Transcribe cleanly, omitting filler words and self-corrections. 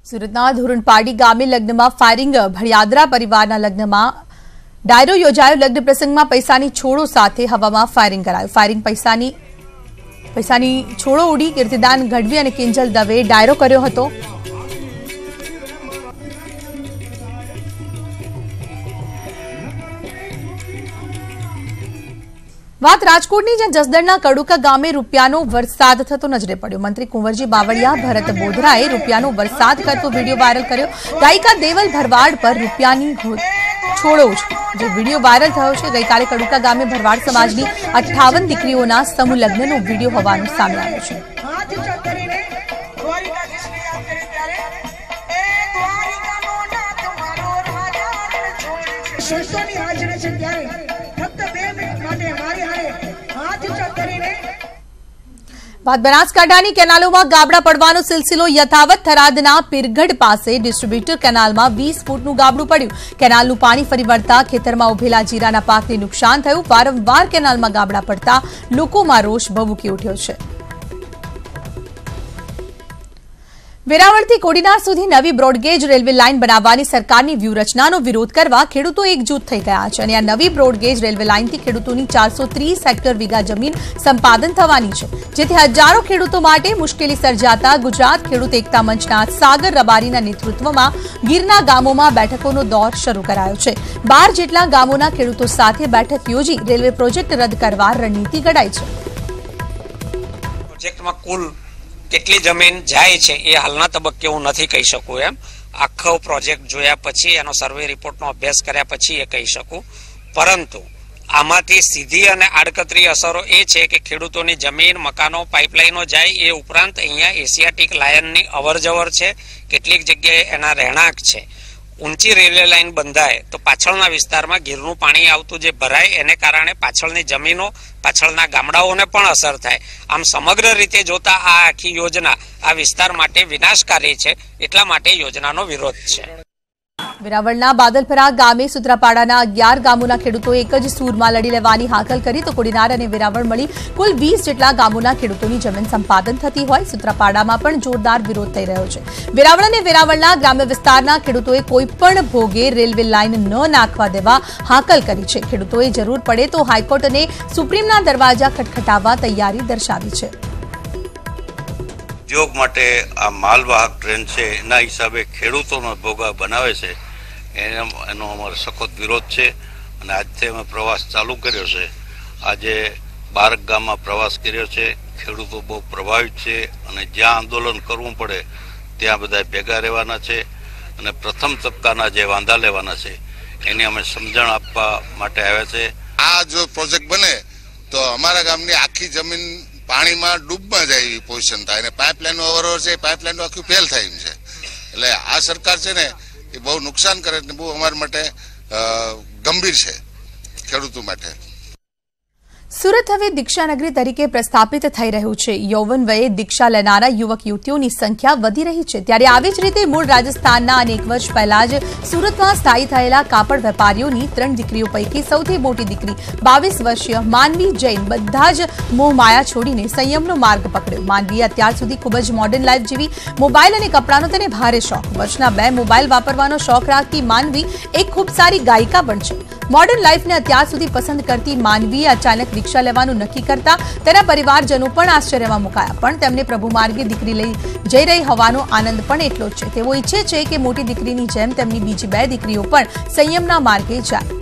સુરતના ધોરણપાડી ગામે લગ્નમાં ફાયરિંગ ભડિયાદરા પરિવારના લગ્નમાં ડાયરો યોજાયો। લગ્ન પ્રસંગમાં પૈસાની છોડો સાથે હવામાં ફાયરિંગ કરાયું। ફાયરિંગ પૈસાની છોડો ઉડી। કીર્તિદાન ગઢવી અને કિંજલ દવે ડાયરો કર્યો હતો। વાત રાજકોટની, જ્યાં જસદણના કડુકા ગામે રૂપિયાનો વરસાદ થતો નજરે પડ્યો। મંત્રી કુંવરજી બાવળિયા, ભરત બોધરાએ રૂપિયાનો વરસાદ કરતો વિડીયો વાયરલ કર્યો। ગાયિકા દેવલ ભરવાડ પર રૂપિયાની છોડો જે વિડીયો વાયરલ થયો છે। ગઈકાલે કડુકા ગામે ભરવાડ સમાજની 58 દીકરીઓના સમૂહ લગ્નનો વિડીયો હોવાનું સામે આવ્યું છે। बात बनासकांठानी केनालों गाबड़ा पड़वानो सिलसिलो यथावत। थरादना पीरगढ़ पासे डिस्ट्रीब्यूटर केनाल में 20 फूटનું ગાબડું પડ્યું। કેનાલનું પાણી ફરી વળતા ખેતરમાં ઉભેલા જીરાના પાકને નુકસાન થયું। વારંવાર કેનાલમાં ગાબડા પડતા લોકોમાં રોષ ભભૂકી ઉઠ્યો છે। વેરાવળથી કોડીનાર સુધી નવી બ્રોડગેજ રેલવે લાઇન બનાવવાની સરકારની વ્યૂહરચનાનો વિરોધ કરવા ખેડૂતો એકજૂથ થઈ ગયા છે અને આ નવી બ્રોડગેજ રેલવે લાઇનથી ખેડૂતોની 430 હેક્ટર વીઘા જમીન સંપાદન થવાની છે, જેથી હજારો ખેડૂતો માટે મુશ્કેલી સર્જાતા ગુજરાત ખેડૂત એકતા મંચના સાગર રબારીના નેતૃત્વમાં ગીરના ગામોમાં બેઠકોનો દોર શરૂ કરાયો છે। 12 જેટલા ગામોના ખેડૂતો સાથે બેઠક યોજી રેલવે પ્રોજેક્ટ રદ કરવા રણનીતિ ઘડાઈ છે। પ્રોજેક્ટમાં કુલ કેટલી જમીન જાય છે એ હાલના તબક્કે હું નથી કહી શકું। એમ આખો પ્રોજેક્ટ જોયા પછી એનો સર્વે રિપોર્ટનો અભ્યાસ કર્યા પછી એ કહી શકું। પરંતુ આમાંથી સીધી અને આડકતરી અસરો એ છે કે ખેડૂતોની જમીન, મકાનો, પાઇપલાઇનો જાય, એ ઉપરાંત અહીંયા એશિયાટિક લાયનની અવરજવર છે। કેટલીક જગ્યાએ એના રહેણાંક છે। ઊંચી રેલવે લાઇન બંધાય તો પાછળના વિસ્તારમાં ગીરનું પાણી આવતું જે ભરાય એને કારણે પાછળની જમીનો, પાછળના ગામડાઓને પણ અસર થાય। આમ સમગ્ર રીતે જોતા આ આખી યોજના આ વિસ્તાર માટે વિનાશકારી છે, એટલા માટે યોજનાનો વિરોધ છે। વેરાવળના બાદલપરા ગામે સુત્રાપાડાના 11 ગામોના ખેડૂતોએ એક જ સૂરમાં લડી લેવાની હાકલ કરી તો કોડીનાર અને વેરાવળ મળી કુલ 20 જેટલા ગામોના ખેડૂતોની જમીન સંપાદન થતી હોય। સુત્રાપાડામાં પણ જોરદાર વિરોધ થઈ રહ્યો છે। વેરાવળ અને વેરાવળના ગ્રામ્ય વિસ્તારના ખેડૂતોએ કોઈપણ ભોગે રેલવે લાઇન ન નાખવા દેવા હાકલ કરી છે। ખેડૂતોએ જરૂર પડે તો હાઈકોર્ટ અને સુપ્રીમના દરવાજા ખટખટાવવા તૈયારી દર્શાવી છે। ઉદ્યોગ માટે આ માલવાહક ટ્રેન છે એના હિસાબે ખેડૂતોનો ભોગા બનાવે છે, એનો અમારો સખત વિરોધ છે અને આજથી અમે પ્રવાસ ચાલુ કર્યો છે। આજે 12 ગામમાં પ્રવાસ કર્યો છે। ખેડૂતો બહુ પ્રભાવિત છે અને જ્યાં આંદોલન કરવું પડે ત્યાં બધા ભેગા રહેવાના છે અને પ્રથમ તબક્કાના જે વાંધા લેવાના છે એની અમે સમજણ આપવા માટે આવ્યા છે। આ જો પ્રોજેક્ટ બને તો અમારા ગામની આખી જમીન પાણીમાં ડૂબમાં જાય એવી પોઝિશન થાય અને પાઇપલાઇનનો અવરવર છે, પાઇપલાઇનનું આખું ફેલ થાય એમ છે। એટલે આ સરકાર છે ને એ બહુ નુકસાન કરે ને બહુ અમારા માટે ગંભીર છે ખેડૂતો માટે। સુરત હવે દીક્ષાનગરી તરીકે પ્રસ્થાપિત થઈ રહ્યું છે। યૌવન વયે દીક્ષા લેનારા યુવક યુવતીઓની સંખ્યા વધી રહી છે, ત્યારે આવી જ રીતે મૂળ રાજસ્થાનના અને 1 વર્ષ પહેલા જ સુરતમાં સ્થાયી થયેલા કાપડ વેપારીઓની 3 દીકરીઓ પૈકી સૌથી મોટી દીકરી 22 વર્ષીય માનવી જૈન બધા જ મોહમાયા છોડીને સંયમનો માર્ગ પકડ્યો। માનવીએ અત્યાર સુધી ખૂબ જ મોડર્ન લાઈફ જીવી। મોબાઈલ અને કપડાનો તેને ભારે શોખ। વર્ષના 2 મોબાઈલ વાપરવાનો શોખ રાખતી માનવી એક ખૂબ સારી ગાયિકા પણ છે। મોડર્ન લાઈફને અત્યાર સુધી પસંદ કરતી માનવીએ અચાનક દીક્ષા લેવાનું નક્કી કરતા તેના પરિવારજનો પણ આશ્ચર્યમાં મુકાયા, પણ તેમને પ્રભુ માર્ગે દીકરી લઈ જઈ રહી હોવાનો આનંદ પણ એટલો જ છે। તેઓ ઈચ્છે છે કે મોટી દીકરીની જેમ તેમની બીજી 2 દીકરીઓ પણ સંયમના માર્ગે જાય।